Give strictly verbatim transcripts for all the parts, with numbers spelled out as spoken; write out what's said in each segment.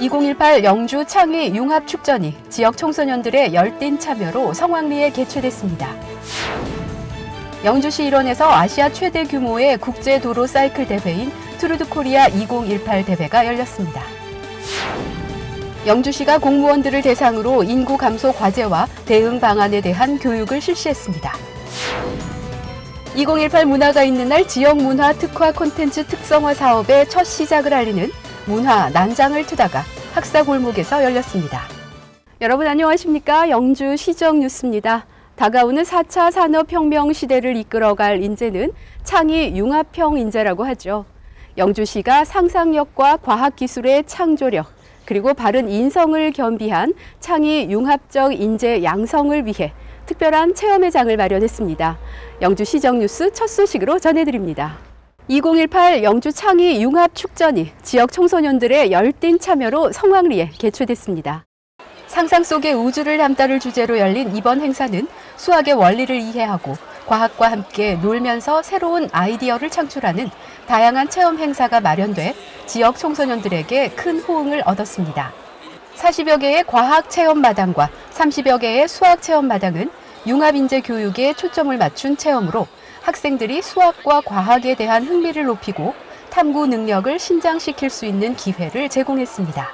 이천십팔 영주 창의 융합축전이 지역 청소년들의 열띤 참여로 성황리에 개최됐습니다. 영주시 일원에서 아시아 최대 규모의 국제도로 사이클 대회인 트루드코리아 이천십팔 대회가 열렸습니다. 영주시가 공무원들을 대상으로 인구 감소 과제와 대응 방안에 대한 교육을 실시했습니다. 이천십팔 문화가 있는 날 지역 문화 특화 콘텐츠 특성화 사업의 첫 시작을 알리는 문화 난장을 트다가 학사골목에서 열렸습니다. 여러분 안녕하십니까? 영주 시정 뉴스입니다. 다가오는 사 차 산업혁명 시대를 이끌어갈 인재는 창의 융합형 인재라고 하죠. 영주시가 상상력과 과학기술의 창조력, 그리고 바른 인성을 겸비한 창의 융합적 인재 양성을 위해 특별한 체험회장을 마련했습니다. 영주 시정 뉴스 첫 소식으로 전해드립니다. 이천십팔 영주 창의 융합축전이 지역 청소년들의 열띤 참여로 성황리에 개최됐습니다. 상상 속의 우주를 담다를 주제로 열린 이번 행사는 수학의 원리를 이해하고 과학과 함께 놀면서 새로운 아이디어를 창출하는 다양한 체험 행사가 마련돼 지역 청소년들에게 큰 호응을 얻었습니다. 사십여 개의 과학 체험 마당과 삼십여 개의 수학 체험 마당은 융합인재 교육에 초점을 맞춘 체험으로 학생들이 수학과 과학에 대한 흥미를 높이고 탐구 능력을 신장시킬 수 있는 기회를 제공했습니다.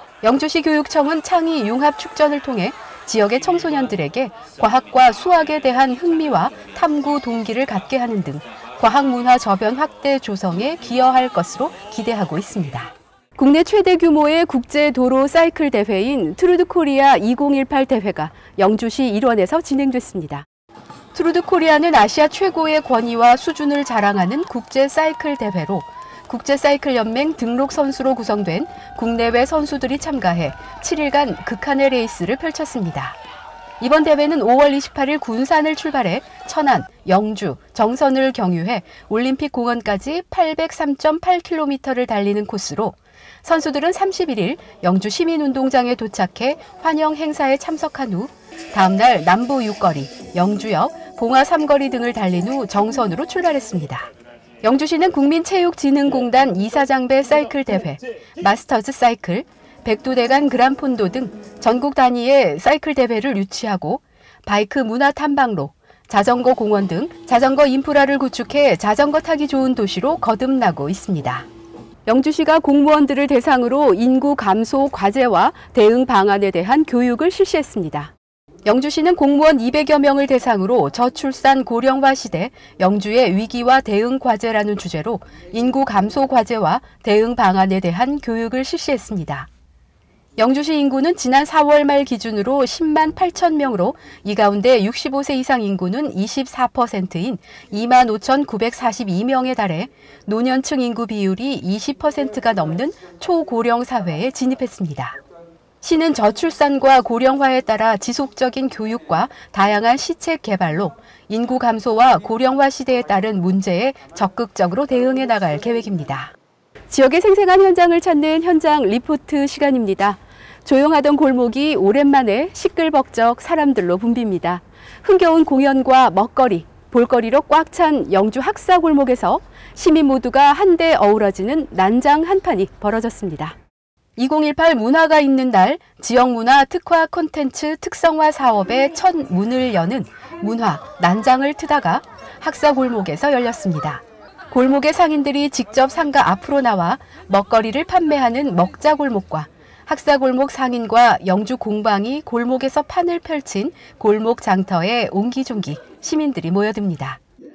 영주시 교육청은 창의 융합축전을 통해 지역의 청소년들에게 과학과 수학에 대한 흥미와 탐구 동기를 갖게 하는 등 과학문화 저변 확대 조성에 기여할 것으로 기대하고 있습니다. 국내 최대 규모의 국제도로 사이클 대회인 트루드코리아 이천십팔 대회가 영주시 일원에서 진행됐습니다. 트루드코리아는 아시아 최고의 권위와 수준을 자랑하는 국제 사이클 대회로 국제사이클연맹 등록 선수로 구성된 국내외 선수들이 참가해 칠 일간 극한의 레이스를 펼쳤습니다. 이번 대회는 오월 이십팔일 군산을 출발해 천안, 영주, 정선을 경유해 올림픽 공원까지 팔백삼 점 팔 킬로미터를 달리는 코스로 선수들은 삼십일일 영주 시민운동장에 도착해 환영 행사에 참석한 후 다음 날 남부 육거리, 영주역, 봉화 삼거리 등을 달린 후 정선으로 출발했습니다. 영주시는 국민체육진흥공단 이사장배 사이클 대회, 마스터즈 사이클, 백두대간 그란폰도 등 전국 단위의 사이클 대회를 유치하고 바이크 문화 탐방로, 자전거 공원 등 자전거 인프라를 구축해 자전거 타기 좋은 도시로 거듭나고 있습니다. 영주시가 공무원들을 대상으로 인구 감소 과제와 대응 방안에 대한 교육을 실시했습니다. 영주시는 공무원 이백여 명을 대상으로 저출산 고령화 시대 영주의 위기와 대응 과제라는 주제로 인구 감소 과제와 대응 방안에 대한 교육을 실시했습니다. 영주시 인구는 지난 사월 말 기준으로 십만 팔천 명으로 이 가운데 육십오 세 이상 인구는 이십사 퍼센트인 이만 오천구백사십이 명에 달해 노년층 인구 비율이 이십 퍼센트가 넘는 초고령 사회에 진입했습니다. 시는 저출산과 고령화에 따라 지속적인 교육과 다양한 시책 개발로 인구 감소와 고령화 시대에 따른 문제에 적극적으로 대응해 나갈 계획입니다. 지역의 생생한 현장을 찾는 현장 리포트 시간입니다. 조용하던 골목이 오랜만에 시끌벅적 사람들로 붐빕니다. 흥겨운 공연과 먹거리, 볼거리로 꽉 찬 영주 학사골목에서 시민 모두가 한데 어우러지는 난장 한판이 벌어졌습니다. 이천십팔 문화가 있는 날 지역문화 특화 콘텐츠 특성화 사업의 첫 문을 여는 문화 난장을 트다가 학사골목에서 열렸습니다. 골목의 상인들이 직접 상가 앞으로 나와 먹거리를 판매하는 먹자골목과 학사골목 상인과 영주 공방이 골목에서 판을 펼친 골목 장터에 옹기종기 시민들이 모여듭니다.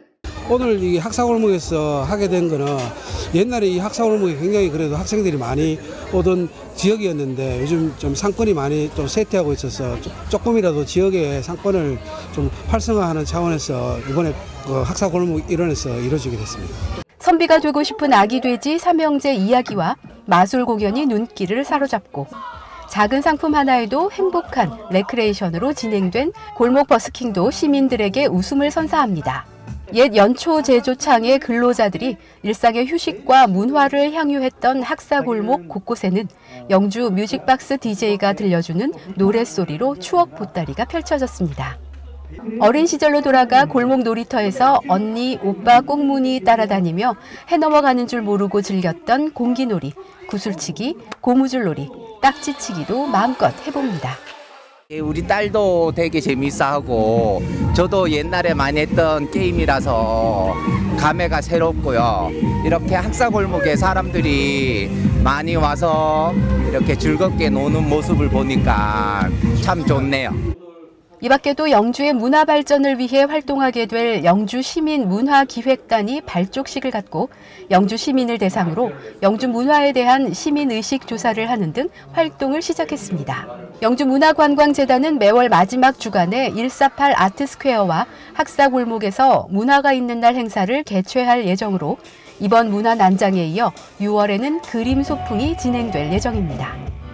오늘 이 학사골목에서 하게 된 거는 옛날에 이 학사골목이 굉장히 그래도 학생들이 많이 오던 지역이었는데 요즘 좀 상권이 많이 좀 쇠퇴하고 있어서 조금이라도 지역의 상권을 좀 활성화하는 차원에서 이번에 그 학사골목 일원에서 이루어지게 됐습니다. 선비가 되고 싶은 아기 돼지 삼형제 이야기와 마술 공연이 눈길을 사로잡고 작은 상품 하나에도 행복한 레크레이션으로 진행된 골목 버스킹도 시민들에게 웃음을 선사합니다. 옛 연초 제조창의 근로자들이 일상의 휴식과 문화를 향유했던 학사골목 곳곳에는 영주 뮤직박스 디제이가 들려주는 노랫소리로 추억 보따리가 펼쳐졌습니다. 어린 시절로 돌아가 골목 놀이터에서 언니, 오빠 꽁무니 따라다니며 해 넘어가는 줄 모르고 즐겼던 공기놀이, 구슬치기, 고무줄놀이, 딱지치기도 마음껏 해봅니다. 우리 딸도 되게 재밌어하고 저도 옛날에 많이 했던 게임이라서 감회가 새롭고요. 이렇게 학사골목에 사람들이 많이 와서 이렇게 즐겁게 노는 모습을 보니까 참 좋네요. 이 밖에도 영주의 문화 발전을 위해 활동하게 될 영주 시민 문화기획단이 발족식을 갖고 영주 시민을 대상으로 영주 문화에 대한 시민의식 조사를 하는 등 활동을 시작했습니다. 영주문화관광재단은 매월 마지막 주간에 일사팔 아트스퀘어와 학사골목에서 문화가 있는 날 행사를 개최할 예정으로 이번 문화난장에 이어 유월에는 그림 소풍이 진행될 예정입니다.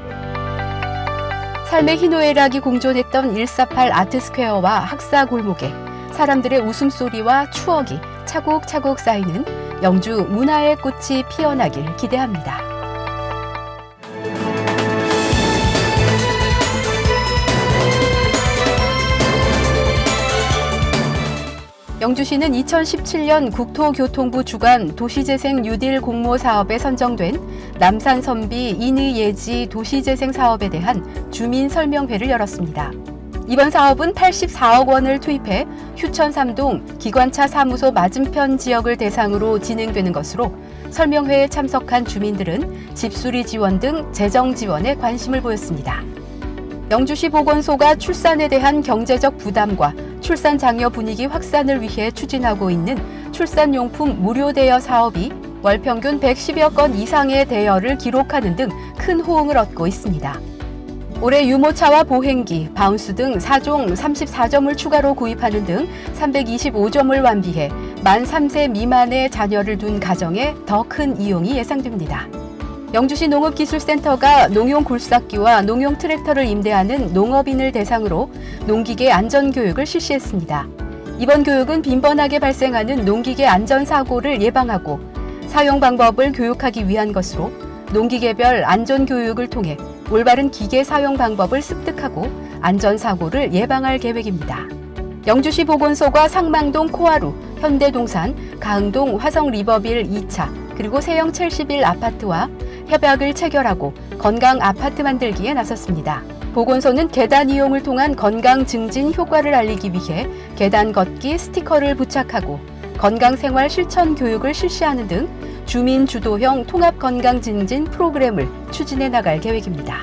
삶의 희노애락이 공존했던 일사팔 아트스퀘어와 학사골목에 사람들의 웃음소리와 추억이 차곡차곡 쌓이는 영주 문화의 꽃이 피어나길 기대합니다. 영주시는 이천십칠 년 국토교통부 주관 도시재생 뉴딜 공모 사업에 선정된 남산선비 인의예지 도시재생 사업에 대한 주민 설명회를 열었습니다. 이번 사업은 팔십사억 원을 투입해 휴천 삼 동 기관차 사무소 맞은편 지역을 대상으로 진행되는 것으로 설명회에 참석한 주민들은 집수리 지원 등 재정 지원에 관심을 보였습니다. 영주시 보건소가 출산에 대한 경제적 부담과 출산 장려 분위기 확산을 위해 추진하고 있는 출산용품 무료 대여 사업이 월 평균 백십여 건 이상의 대여를 기록하는 등 큰 호응을 얻고 있습니다. 올해 유모차와 보행기, 바운스 등 사 종 삼십사 점을 추가로 구입하는 등 삼백이십오 점을 완비해 만 삼 세 미만의 자녀를 둔 가정에 더 큰 이용이 예상됩니다. 영주시 농업기술센터가 농용 굴삭기와 농용 트랙터를 임대하는 농업인을 대상으로 농기계 안전교육을 실시했습니다. 이번 교육은 빈번하게 발생하는 농기계 안전사고를 예방하고 사용 방법을 교육하기 위한 것으로 농기계별 안전교육을 통해 올바른 기계 사용 방법을 습득하고 안전사고를 예방할 계획입니다. 영주시 보건소가 상망동 코아루, 현대동산, 가흥동 화성리버빌 이 차, 그리고 세영 칠십일 아파트와 협약을 체결하고 건강 아파트 만들기에 나섰습니다. 보건소는 계단 이용을 통한 건강 증진 효과를 알리기 위해 계단 걷기 스티커를 부착하고 건강생활 실천 교육을 실시하는 등 주민 주도형 통합 건강 증진 프로그램을 추진해 나갈 계획입니다.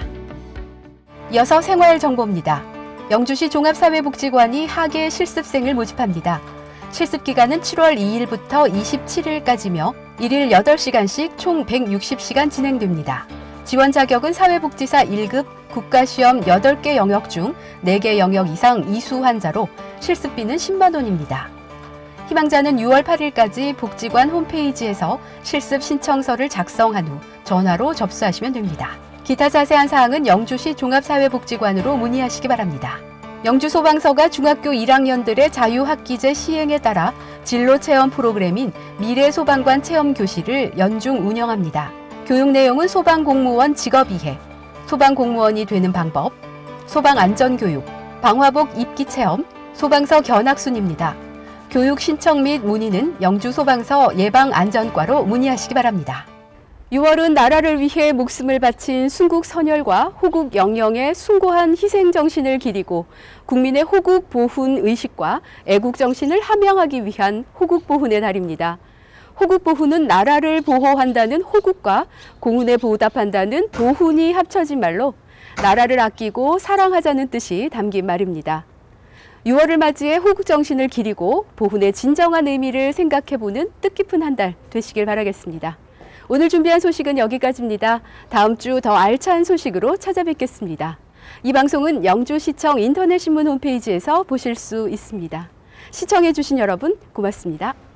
이어서 생활 정보입니다. 영주시 종합사회복지관이 학예 실습생을 모집합니다. 실습 기간은 칠월 이일부터 이십칠일까지며 일일 여덟 시간씩 총 백육십 시간 진행됩니다. 지원 자격은 사회복지사 일 급 국가시험 여덟 개 영역 중 네 개 영역 이상 이수 환자로 실습비는 십만 원입니다. 희망자는 유월 팔일까지 복지관 홈페이지에서 실습 신청서를 작성한 후 전화로 접수하시면 됩니다. 기타 자세한 사항은 영주시 종합사회복지관으로 문의하시기 바랍니다. 영주소방서가 중학교 일 학년들의 자유학기제 시행에 따라 진로체험 프로그램인 미래소방관 체험교실을 연중 운영합니다. 교육 내용은 소방공무원 직업이해, 소방공무원이 되는 방법, 소방안전교육, 방화복 입기체험, 소방서 견학순입니다. 교육 신청 및 문의는 영주소방서 예방안전과로 문의하시기 바랍니다. 유월은 나라를 위해 목숨을 바친 순국 선열과 호국 영령의 숭고한 희생 정신을 기리고 국민의 호국 보훈 의식과 애국 정신을 함양하기 위한 호국 보훈의 날입니다. 호국 보훈은 나라를 보호한다는 호국과 공훈에 보답한다는 보훈이 합쳐진 말로 나라를 아끼고 사랑하자는 뜻이 담긴 말입니다. 유월을 맞이해 호국 정신을 기리고 보훈의 진정한 의미를 생각해보는 뜻깊은 한 달 되시길 바라겠습니다. 오늘 준비한 소식은 여기까지입니다. 다음 주 더 알찬 소식으로 찾아뵙겠습니다. 이 방송은 영주시청 인터넷신문 홈페이지에서 보실 수 있습니다. 시청해주신 여러분 고맙습니다.